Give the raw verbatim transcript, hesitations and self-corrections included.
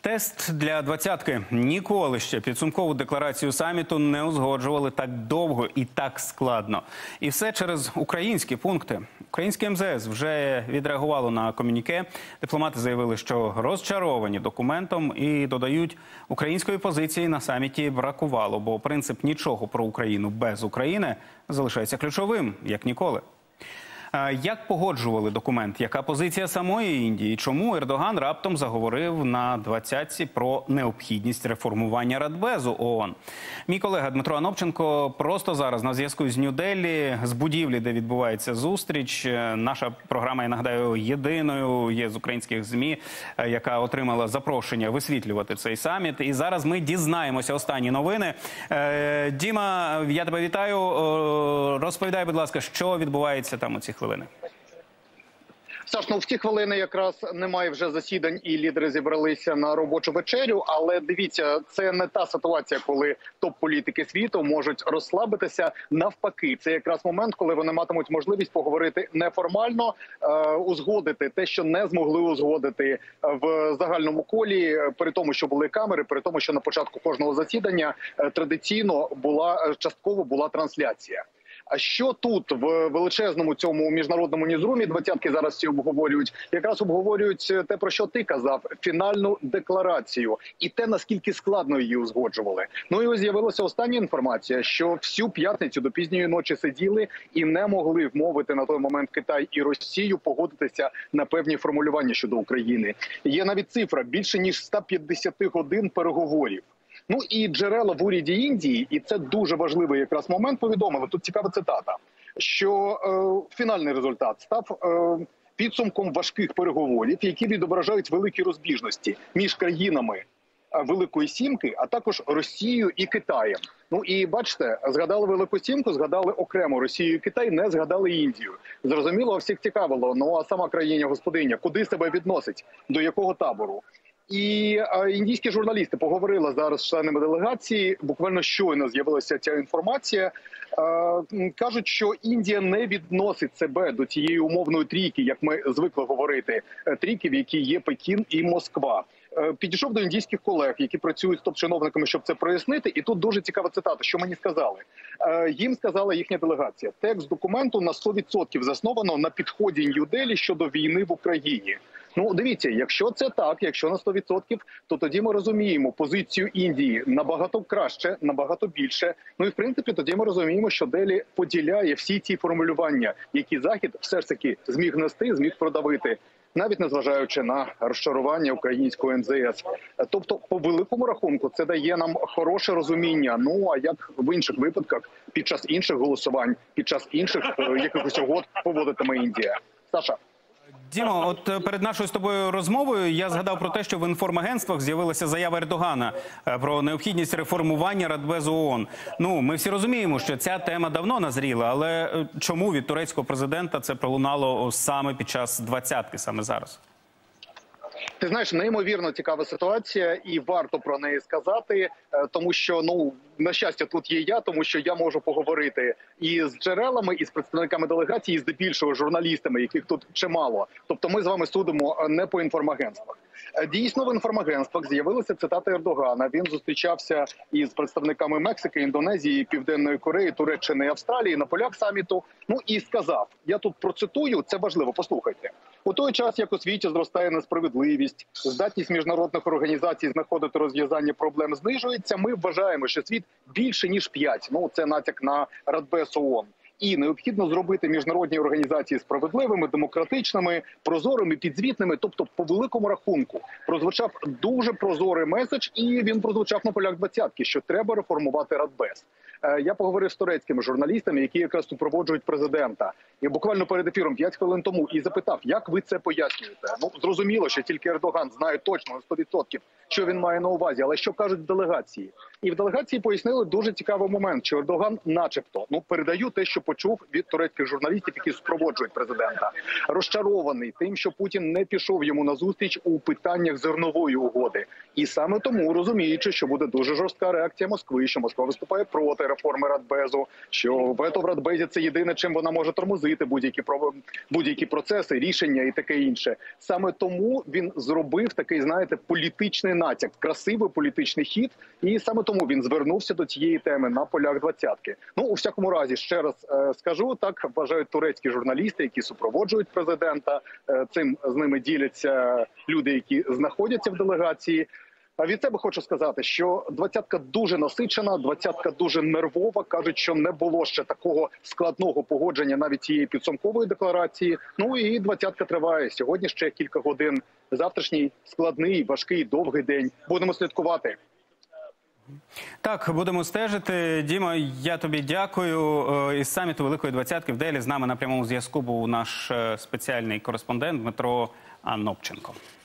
Тест для двадцятки. Ніколи ще підсумкову декларацію саміту не узгоджували так довго і так складно. І все через українські пункти. Українське ем зе ес вже відреагувало на комюніке. Дипломати заявили, що розчаровані документом і додають, української позиції на саміті бракувало, бо принцип «нічого про Україну без України» залишається ключовим, як ніколи. Як погоджували документ? Яка позиція самої Індії? Чому Ердоган раптом заговорив на двадцятці про необхідність реформування Радбезу ООН? Мій колега Дмитро Анопченко просто зараз на зв'язку з Нью-Деллі, з будівлі, де відбувається зустріч. Наша програма, я нагадаю, єдиною є з українських ЗМІ, яка отримала запрошення висвітлювати цей саміт. І зараз ми дізнаємося останні новини. Діма, я тебе вітаю. Розповідай, будь ласка, що відбувається там у ці хвилини? Саш, ну в ці хвилини якраз немає вже засідань і лідери зібралися на робочу вечерю, але дивіться, це не та ситуація, коли топ-політики світу можуть розслабитися. Навпаки, це якраз момент, коли вони матимуть можливість поговорити неформально, е, узгодити те, що не змогли узгодити в загальному колі, при тому, що були камери, при тому, що на початку кожного засідання е, традиційно була, частково була трансляція. А що тут в величезному цьому міжнародному ньюзрумі двадцятки зараз всі обговорюють? Якраз обговорюють те, про що ти казав, фінальну декларацію і те, наскільки складно її узгоджували. Ну і ось з'явилася остання інформація, що всю п'ятницю до пізньої ночі сиділи і не могли вмовити на той момент Китай і Росію погодитися на певні формулювання щодо України. Є навіть цифра більше ніж сто п'ятдесят годин переговорів. Ну і джерела в уряді Індії, і це дуже важливий якраз момент, повідомили, тут цікава цитата, що е, фінальний результат став е, підсумком важких переговорів, які відображають великі розбіжності між країнами Великої Сімки, а також Росією і Китаєм. Ну і бачите, згадали Велику Сімку, згадали окремо Росію і Китай, не згадали Індію. Зрозуміло, всіх цікавило, ну а сама країна-господиня куди себе відносить, до якого табору? І а, індійські журналісти поговорили зараз з членами делегації, буквально щойно з'явилася ця інформація. А, кажуть, що Індія не відносить себе до цієї умовної трійки, як ми звикли говорити, трійки, в якій є Пекін і Москва. Підійшов до індійських колег, які працюють з топ-чиновниками, щоб це прояснити. І тут дуже цікава цитата, що мені сказали. Їм сказала їхня делегація. Текст документу на сто відсотків засновано на підході Нью-Деллі щодо війни в Україні. Ну, дивіться, якщо це так, якщо на сто відсотків, то тоді ми розуміємо позицію Індії набагато краще, набагато більше. Ну і, в принципі, тоді ми розуміємо, що Делі поділяє всі ці формулювання, які Захід все ж таки зміг нести, зміг продавити, навіть незважаючи на розчарування українського ем зе ес. Тобто, по великому рахунку, це дає нам хороше розуміння. Ну, а як в інших випадках, під час інших голосувань, під час інших якихось угод поводитиме Індія. Саша. Дімо, от перед нашою з тобою розмовою я згадав про те, що в інформагентствах з'явилася заява Ердогана про необхідність реформування Радбезу ООН. Ну, ми всі розуміємо, що ця тема давно назріла, але чому від турецького президента це пролунало саме під час двадцятки, саме зараз? Ти знаєш, неймовірно цікава ситуація, і варто про неї сказати, тому що, ну, на щастя, тут є я, тому що я можу поговорити і з джерелами, і з представниками делегації, і здебільшого журналістами, яких тут чимало. Тобто ми з вами судимо не по інформагентствах. Дійсно, в інформагентствах з'явилися цитати Ердогана. Він зустрічався із представниками Мексики, Індонезії, Південної Кореї, Туреччини і Австралії на полях саміту. Ну і сказав, я тут процитую, це важливо, послухайте. У той час, як у світі зростає несправедливість, здатність міжнародних організацій знаходити розв'язання проблем знижується, ми вважаємо, що світ більше, ніж п'ять. Ну, це натяк на Радбез ООН. І необхідно зробити міжнародні організації справедливими, демократичними, прозорими, підзвітними. Тобто, по великому рахунку, прозвучав дуже прозорий меседж, і він прозвучав на полях двадцятки, що треба реформувати Радбез. Я поговорив з турецькими журналістами, які якраз супроводжують президента. І буквально перед ефіром п'ять хвилин тому і запитав, як ви це пояснюєте? Ну, зрозуміло, що тільки Ердоган знає точно на сто відсотків, що він має на увазі, але що кажуть в делегації? І в делегації пояснили дуже цікавий момент, що Ердоган начебто, ну, передаю те, що почув від турецьких журналістів, які супроводжують президента, розчарований тим, що Путін не пішов йому на зустріч у питаннях зернової угоди. І саме тому, розуміючи, що буде дуже жорстка реакція Москви, що Москва виступає проти реформи Радбезу, що вето в Радбезі – це єдине, чим вона може тормозити будь-які будь-які процеси, рішення і таке інше. Саме тому він зробив такий, знаєте, політичний натяк, красивий політичний хід. І саме тому він звернувся до цієї теми на полях двадцятки. Ну, у всякому разі, ще раз е, скажу, так вважають турецькі журналісти, які супроводжують президента. Е, цим з ними діляться люди, які знаходяться в делегації. А від себе хочу сказати, що двадцятка дуже насичена, двадцятка дуже нервова. Кажуть, що не було ще такого складного погодження навіть цієї підсумкової декларації. Ну і двадцятка триває. Сьогодні ще кілька годин. Завтрашній складний, важкий, довгий день. Будемо слідкувати. Так, будемо стежити. Діма, я тобі дякую. Із саміту Великої двадцятки в Делі з нами на прямому зв'язку був наш спеціальний кореспондент Дмитро Анопченко.